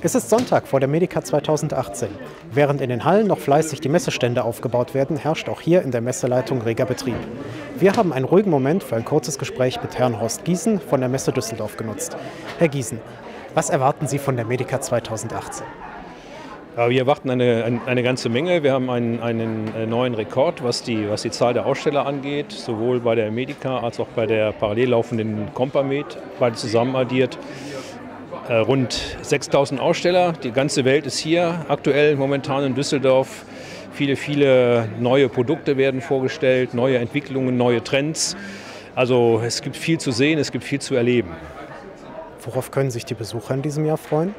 Es ist Sonntag vor der Medica 2018. Während in den Hallen noch fleißig die Messestände aufgebaut werden, herrscht auch hier in der Messeleitung reger Betrieb. Wir haben einen ruhigen Moment für ein kurzes Gespräch mit Herrn Horst Giesen von der Messe Düsseldorf genutzt. Herr Giesen, was erwarten Sie von der Medica 2018? Ja, wir erwarten eine ganze Menge. Wir haben einen neuen Rekord, was die Zahl der Aussteller angeht, sowohl bei der Medica als auch bei der parallel laufenden Compamed, beide zusammen addiert. Rund 6.000 Aussteller, die ganze Welt ist hier aktuell momentan in Düsseldorf. Viele neue Produkte werden vorgestellt, neue Entwicklungen, neue Trends. Also es gibt viel zu sehen, es gibt viel zu erleben. Worauf können sich die Besucher in diesem Jahr freuen?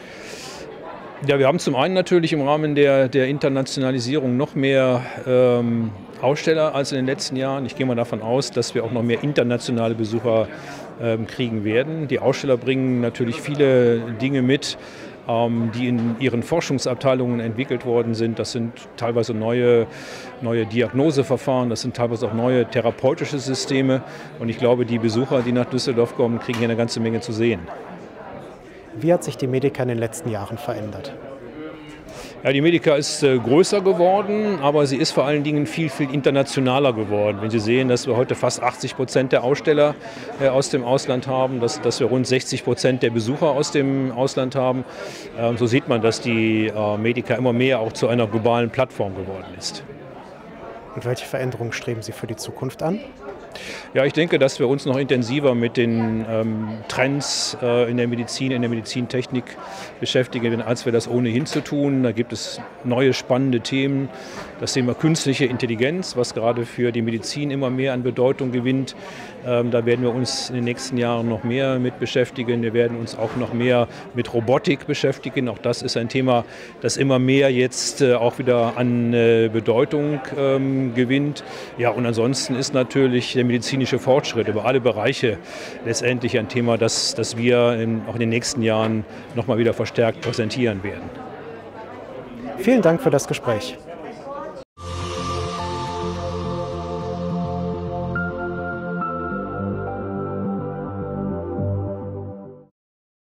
Ja, wir haben zum einen natürlich im Rahmen der Internationalisierung noch mehr Aussteller als in den letzten Jahren. Ich gehe mal davon aus, dass wir auch noch mehr internationale Besucher kriegen werden. Die Aussteller bringen natürlich viele Dinge mit, die in ihren Forschungsabteilungen entwickelt worden sind. Das sind teilweise neue Diagnoseverfahren, das sind teilweise auch neue therapeutische Systeme. Und ich glaube, die Besucher, die nach Düsseldorf kommen, kriegen hier eine ganze Menge zu sehen. Wie hat sich die Medica in den letzten Jahren verändert? Ja, die Medica ist größer geworden, aber sie ist vor allen Dingen viel internationaler geworden. Wenn Sie sehen, dass wir heute fast 80% der Aussteller aus dem Ausland haben, dass wir rund 60% der Besucher aus dem Ausland haben, so sieht man, dass die Medica immer mehr auch zu einer globalen Plattform geworden ist. Und welche Veränderungen streben Sie für die Zukunft an? Ja, ich denke, dass wir uns noch intensiver mit den Trends in der Medizin, in der Medizintechnik beschäftigen werden, als wir das ohnehin zu tun. Da gibt es neue spannende Themen. Das Thema künstliche Intelligenz, was gerade für die Medizin immer mehr an Bedeutung gewinnt. Da werden wir uns in den nächsten Jahren noch mehr mit beschäftigen. Wir werden uns auch noch mehr mit Robotik beschäftigen. Auch das ist ein Thema, das immer mehr jetzt auch wieder an Bedeutung gewinnt. Ja, und ansonsten ist natürlich der medizinische Fortschritt über alle Bereiche letztendlich ein Thema, das wir auch in den nächsten Jahren noch mal wieder verstärkt präsentieren werden. Vielen Dank für das Gespräch.